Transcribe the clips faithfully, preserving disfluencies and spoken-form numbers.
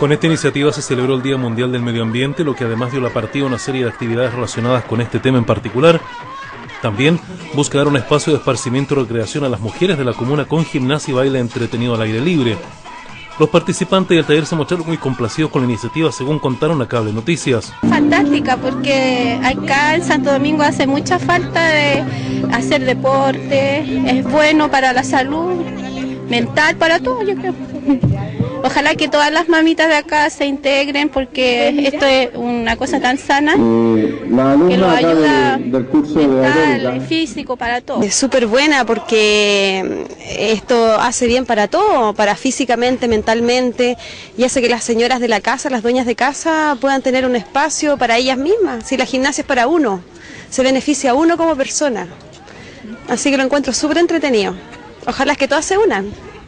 Con esta iniciativa se celebró el Día Mundial del Medio Ambiente, lo que además dio la partida a una serie de actividades relacionadas con este tema en particular. También busca dar un espacio de esparcimiento y recreación a las mujeres de la comuna con gimnasia y baile entretenido al aire libre. Los participantes del taller se mostraron muy complacidos con la iniciativa, según contaron a Cable Noticias. Fantástica, porque acá en Santo Domingo hace mucha falta de hacer deporte, es bueno para la salud mental, para todo, yo creo. Ojalá que todas las mamitas de acá se integren, porque esto es una cosa tan sana que lo ayuda mental, físico, para todo. Es súper buena porque esto hace bien para todo, para físicamente, mentalmente, y hace que las señoras de la casa, las dueñas de casa, puedan tener un espacio para ellas mismas. Si la gimnasia es para uno, se beneficia a uno como persona. Así que lo encuentro súper entretenido. Ojalá que todas se unan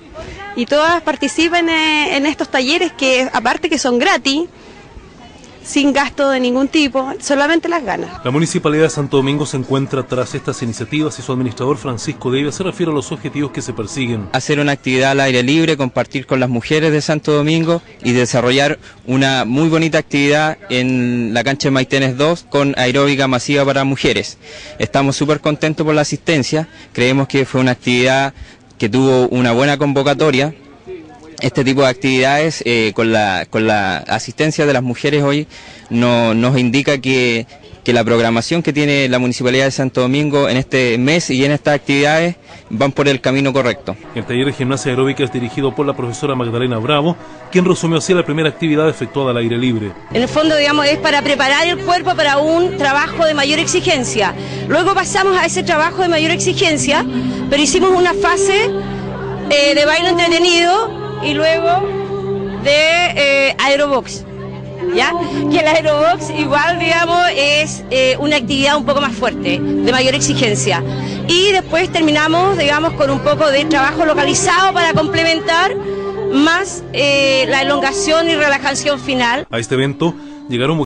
y todas participen en estos talleres que, aparte que son gratis, sin gasto de ningún tipo, solamente las ganas. La Municipalidad de Santo Domingo se encuentra tras estas iniciativas y su administrador Francisco Devia se refiere a los objetivos que se persiguen. Hacer una actividad al aire libre, compartir con las mujeres de Santo Domingo y desarrollar una muy bonita actividad en la cancha de Maitenes dos con aeróbica masiva para mujeres. Estamos súper contentos por la asistencia, creemos que fue una actividad que tuvo una buena convocatoria. Este tipo de actividades eh, con, la, con la asistencia de las mujeres hoy no, nos indica que, que la programación que tiene la Municipalidad de Santo Domingo en este mes y en estas actividades van por el camino correcto. El taller de gimnasia aeróbica es dirigido por la profesora Magdalena Bravo, quien resumió así la primera actividad efectuada al aire libre. En el fondo, digamos, es para preparar el cuerpo para un trabajo de mayor exigencia. Luego pasamos a ese trabajo de mayor exigencia, pero hicimos una fase eh, de baile entretenido y luego de eh, aerobox, ¿ya? Que el aerobox igual, digamos, es eh, una actividad un poco más fuerte, de mayor exigencia. Y después terminamos, digamos, con un poco de trabajo localizado para complementar más eh, la elongación y relajación final. A este evento llegaron